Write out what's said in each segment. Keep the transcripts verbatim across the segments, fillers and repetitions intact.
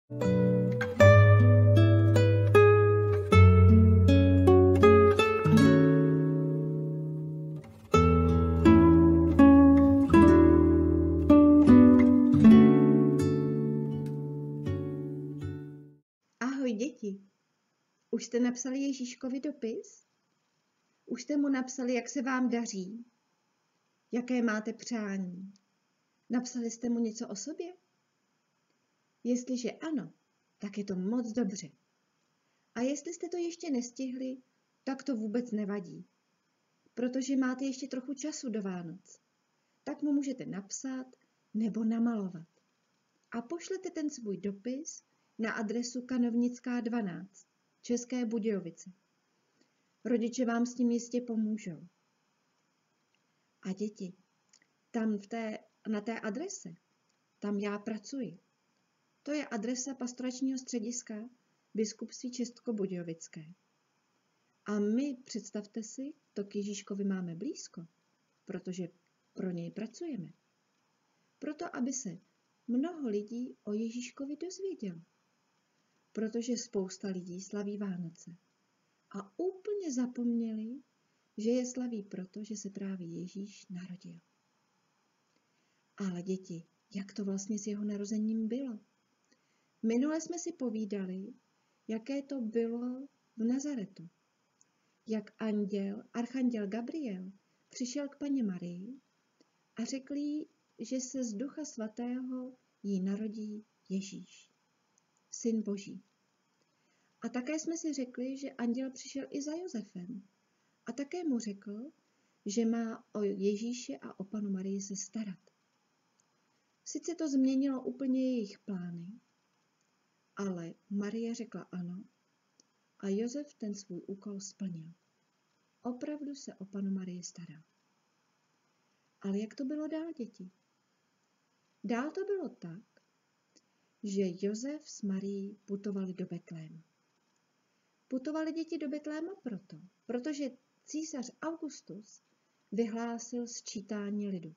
Ahoj děti, už jste napsali Ježíškovi dopis? Už jste mu napsali, jak se vám daří? Jaké máte přání? Napsali jste mu něco o sobě? Jestliže ano, tak je to moc dobře. A jestli jste to ještě nestihli, tak to vůbec nevadí, protože máte ještě trochu času do Vánoc. Tak mu můžete napsat nebo namalovat. A pošlete ten svůj dopis na adresu Kanovnická dvanáct, České Budějovice. Rodiče vám s tím jistě pomůžou. A děti, tam v té, na té adrese, tam já pracuji. To je adresa pastoračního střediska Biskupství Českobudějovické. A my, představte si, to k Ježíškovi máme blízko, protože pro něj pracujeme. Proto, aby se mnoho lidí o Ježíškovi dozvědělo. Protože spousta lidí slaví Vánoce. A úplně zapomněli, že je slaví proto, že se právě Ježíš narodil. Ale děti, jak to vlastně s jeho narozením bylo? Minule jsme si povídali, jaké to bylo v Nazaretu. Jak anděl, archanděl Gabriel, přišel k paně Marii a řekl jí, že se z Ducha Svatého jí narodí Ježíš, Syn Boží. A také jsme si řekli, že anděl přišel i za Josefem a také mu řekl, že má o Ježíše a o panu Marii se starat. Sice to změnilo úplně jejich plány, ale Marie řekla ano a Josef ten svůj úkol splnil. Opravdu se o panu Marii staral. Ale jak to bylo dál, děti? Dál to bylo tak, že Josef s Marií putovali do Betléma. Putovali děti do Betléma proto, protože císař Augustus vyhlásil sčítání lidu.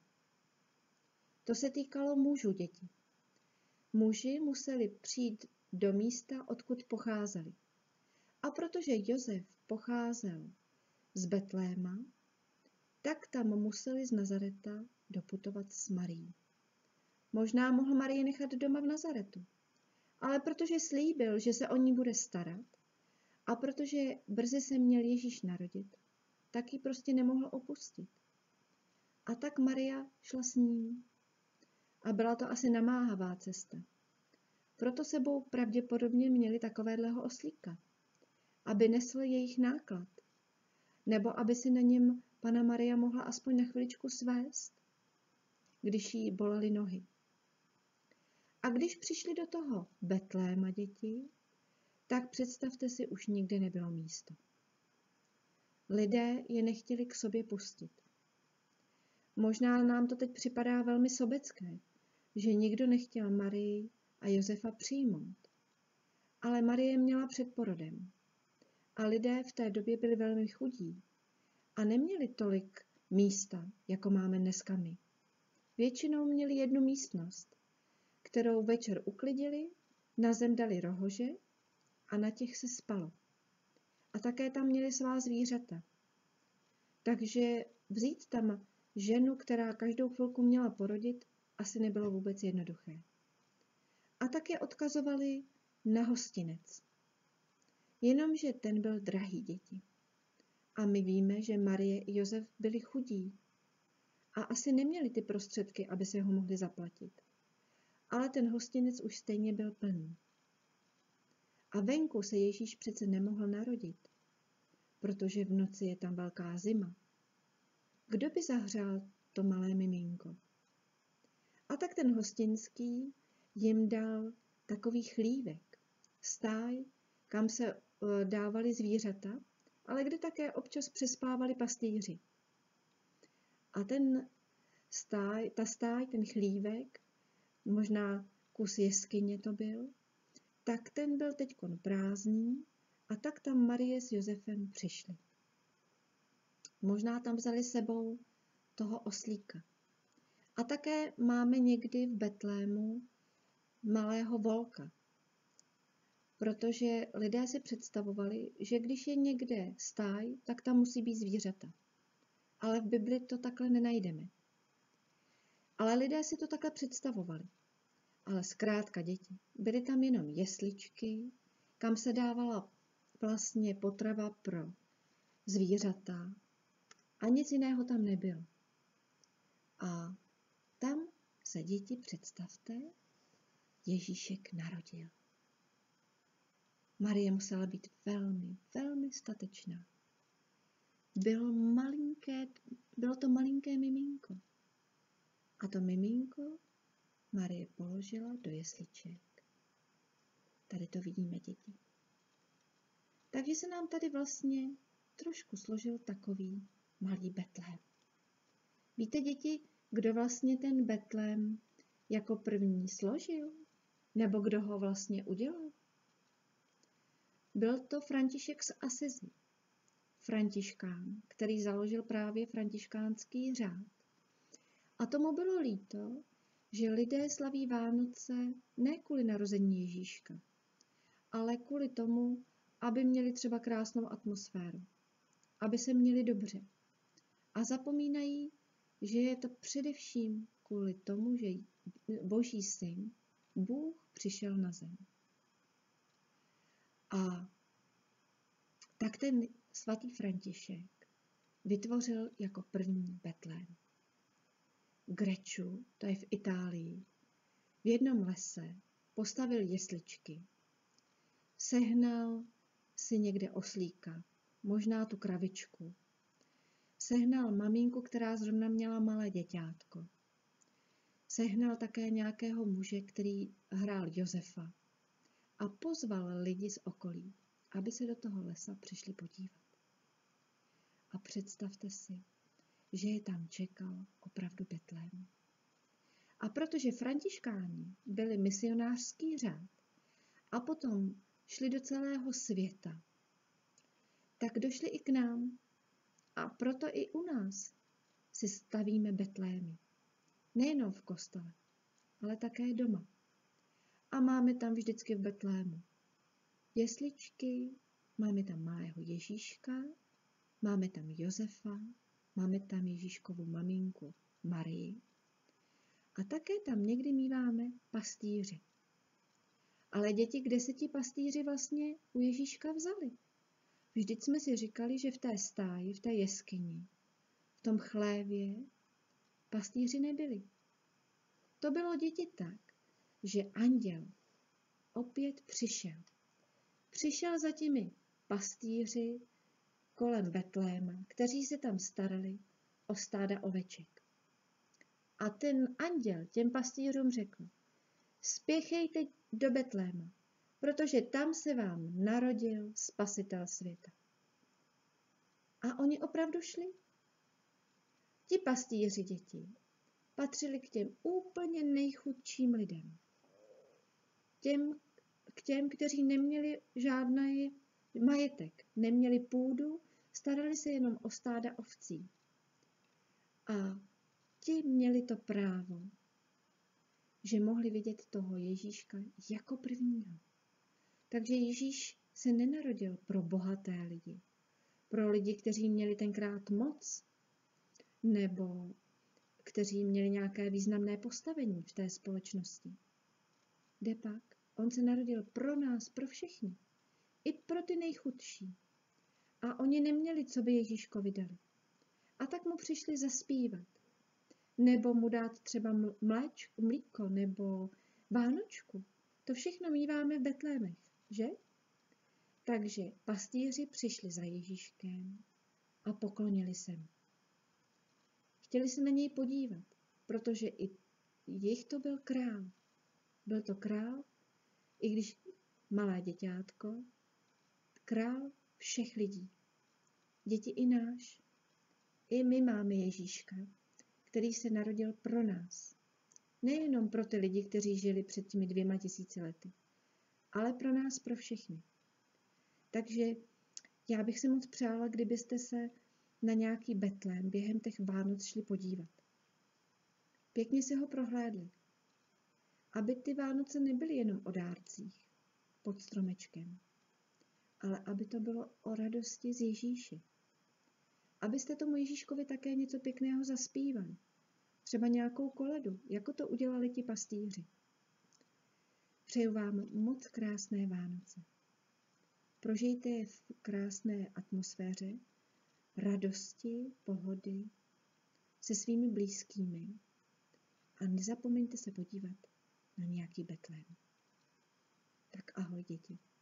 To se týkalo mužů, děti. Muži museli přijít do místa, odkud pocházeli. A protože Josef pocházel z Betléma, tak tam museli z Nazareta doputovat s Marií. Možná mohl Marii nechat doma v Nazaretu, ale protože slíbil, že se o ní bude starat, a protože brzy se měl Ježíš narodit, tak ji prostě nemohl opustit. A tak Maria šla s ním. A byla to asi namáhavá cesta. Proto sebou pravděpodobně měli takovéhleho oslíka, aby nesl jejich náklad, nebo aby si na něm Panna Maria mohla aspoň na chviličku svést, když jí bolely nohy. A když přišli do toho Betléma, děti, tak představte si, už nikde nebylo místo. Lidé je nechtěli k sobě pustit. Možná nám to teď připadá velmi sobecké, že nikdo nechtěl Marii a Josefa přijmout. Ale Marie měla před porodem. A lidé v té době byli velmi chudí a neměli tolik místa, jako máme dneska my. Většinou měli jednu místnost, kterou večer uklidili, na zem dali rohože a na těch se spalo. A také tam měli svá zvířata. Takže vzít tam ženu, která každou chvilku měla porodit, asi nebylo vůbec jednoduché. A také odkazovali na hostinec. Jenomže ten byl drahý, děti. A my víme, že Marie i Josef byli chudí a asi neměli ty prostředky, aby se ho mohli zaplatit. Ale ten hostinec už stejně byl plný. A venku se Ježíš přece nemohl narodit, protože v noci je tam velká zima. Kdo by zahřál to malé miminko? A tak ten hostinský jim dal takový chlívek, stáj, kam se dávali zvířata, ale kde také občas přespávali pastýři. A ten stáj, ta stáj, ten chlívek, možná kus jeskyně to byl, tak ten byl teďkon prázdný a tak tam Marie s Josefem přišli. Možná tam vzali sebou toho oslíka. A také máme někdy v Betlému malého volka. protože lidé si představovali, že když je někde stáj, tak tam musí být zvířata. Ale v Bibli to takhle nenajdeme. Ale lidé si to takhle představovali. Ale zkrátka děti, byly tam jenom jesličky, kam se dávala vlastně potrava pro zvířata a nic jiného tam nebylo. A tam se děti, představte, Ježíšek narodil. Marie musela být velmi, velmi statečná. Bylo, malinké, bylo to malinké miminko. A to miminko Marie položila do jesliček. Tady to vidíme, děti. Takže se nám tady vlastně trošku složil takový malý Betlém. Víte, děti, kdo vlastně ten Betlém jako první složil? Nebo kdo ho vlastně udělal? Byl to František z Asizi, františkán, který založil právě františkánský řád. A tomu bylo líto, že lidé slaví Vánoce ne kvůli narození Ježíška, ale kvůli tomu, aby měli třeba krásnou atmosféru, aby se měli dobře. A zapomínají, že je to především kvůli tomu, že Boží syn, Bůh, přišel na zem. A tak ten svatý František vytvořil jako první Betlém. Greču, to je v Itálii, v jednom lese postavil jesličky. Sehnal si někde oslíka, možná tu kravičku. Sehnal maminku, která zrovna měla malé děťátko. Sehnal také nějakého muže, který hrál Josefa. A pozval lidi z okolí, aby se do toho lesa přišli podívat. A představte si, že je tam čekal opravdu Betlém. A protože františkáni byli misionářský řád a potom šli do celého světa, tak došli i k nám. A proto i u nás si stavíme Betlémy. Nejenom v kostele, ale také doma. A máme tam vždycky v Betlému jesličky, máme tam malého Ježíška, máme tam Josefa, máme tam Ježíškovu maminku Marii a také tam někdy míváme pastýře. Ale děti, kde se ti pastýři vlastně u Ježíška vzali? Vždyť jsme si říkali, že v té stáji, v té jeskyni, v tom chlévě pastýři nebyli. To bylo, děti, tak, že anděl opět přišel. Přišel za těmi pastýři kolem Betléma, kteří se tam starali o stáda oveček. A ten anděl těm pastýřům řekl: spěchejte do Betléma, protože tam se vám narodil Spasitel světa. A oni opravdu šli. Ti pastýři, děti, patřili k těm úplně nejchudším lidem. Těm, k těm, kteří neměli žádný majetek, neměli půdu, starali se jenom o stáda ovcí. A ti měli to právo, že mohli vidět toho Ježíška jako prvního. Takže Ježíš se nenarodil pro bohaté lidi, pro lidi, kteří měli tenkrát moc, nebo kteří měli nějaké významné postavení v té společnosti. Kdepak, on se narodil pro nás, pro všechny, i pro ty nejchudší. A oni neměli, co by Ježíškovi dali. A tak mu přišli zaspívat, nebo mu dát třeba mléčko, mlíko, nebo vánočku. To všechno míváme v Betlémech, že? Takže pastýři přišli za Ježíškem a poklonili se mu. Chtěli se na něj podívat, protože i jich to byl král. Byl to král, i když malé děťátko, král všech lidí. Děti i náš. I my máme Ježíška, který se narodil pro nás. Nejenom pro ty lidi, kteří žili před těmi dvěma tisíci lety, ale pro nás, pro všechny. Takže já bych si moc přála, kdybyste se na nějaký Betlém během těch Vánoc šli podívat. Pěkně si ho prohlédli. Aby ty Vánoce nebyly jenom o dárcích, pod stromečkem, ale aby to bylo o radosti z Ježíše. Abyste tomu Ježíškovi také něco pěkného zaspívali. Třeba nějakou koledu, jako to udělali ti pastýři. Přeju vám moc krásné Vánoce. Prožijte je v krásné atmosféře, radosti, pohody, se svými blízkými a nezapomeňte se podívat na nějaký betlém. Tak ahoj děti.